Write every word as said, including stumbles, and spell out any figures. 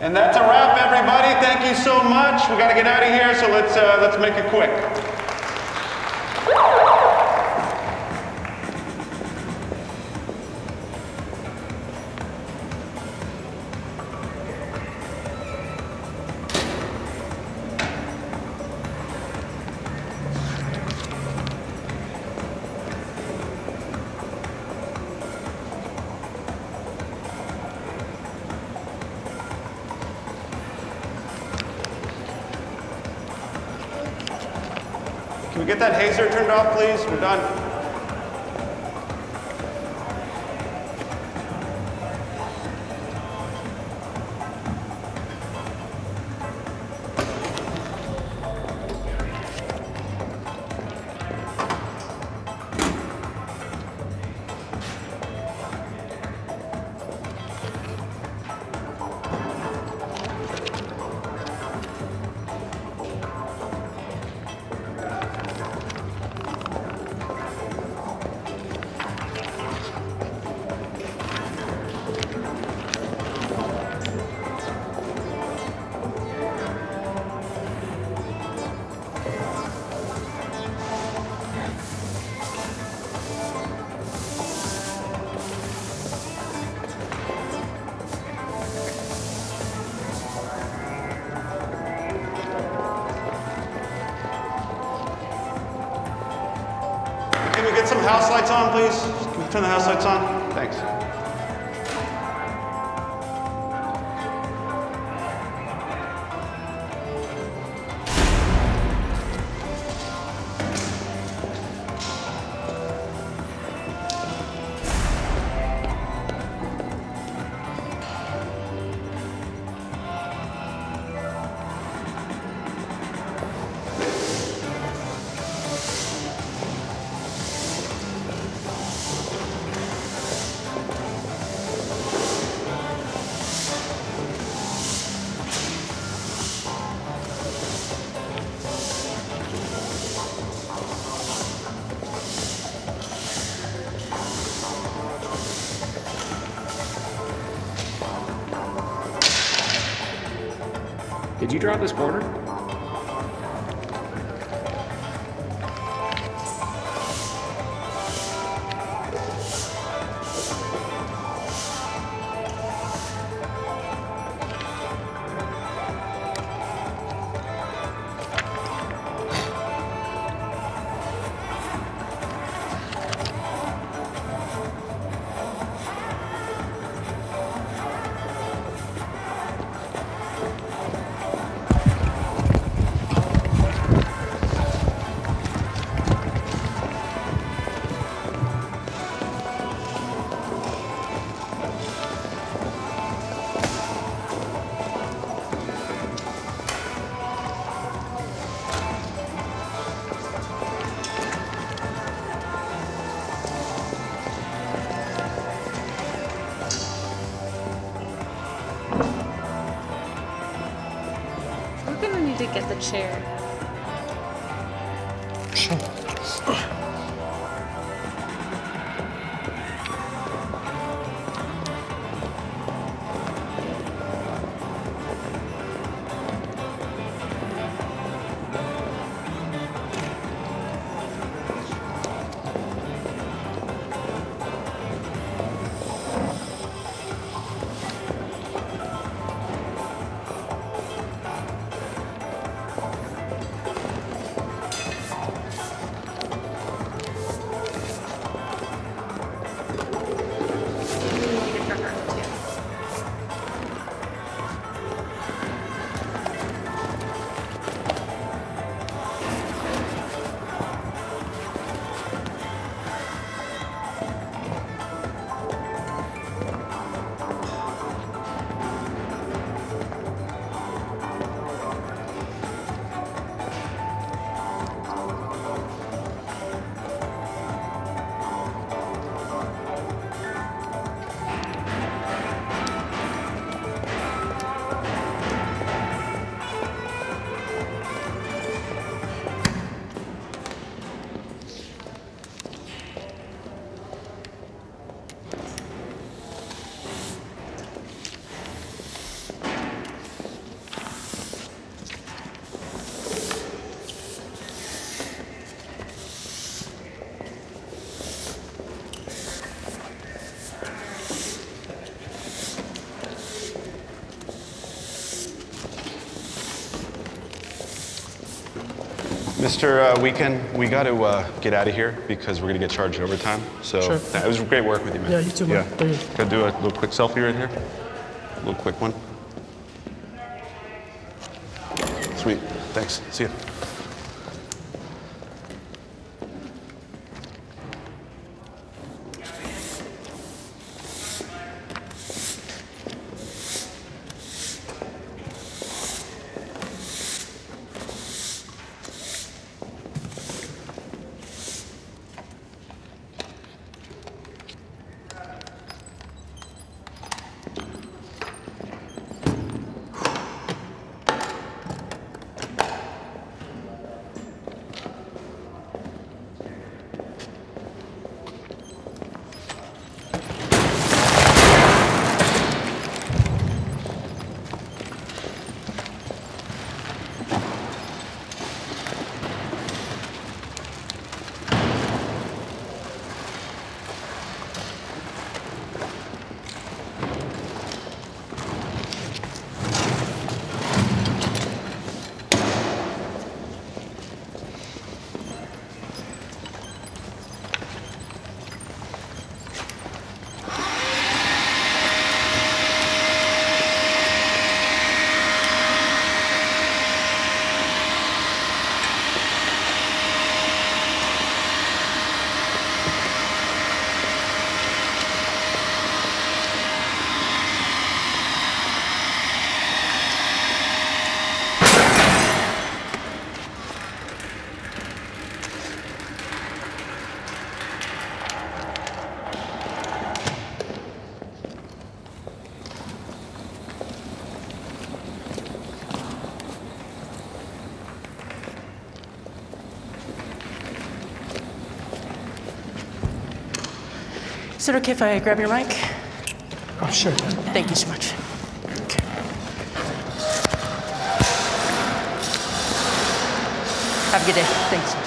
And that's a wrap, everybody. Thank you so much. We got to get out of here, so let's uh, let's make it quick. Can we get that hazer turned off, please? We're done. Can we get some house lights on, please? Can we turn the house lights on? Thanks. Did you draw this border? We're gonna need to get the chair. Mister Uh, Weekend, we got to uh, get out of here because we're going to get charged overtime. So Sure. that, it was great work with you, man. Yeah, you too, man. Yeah. Thank you. Got to do a little quick selfie right here. A little quick one. Sweet. Thanks. See ya. Is it okay if I grab your mic? Oh, sure. Thank you so much. Okay. Have a good day. Thanks.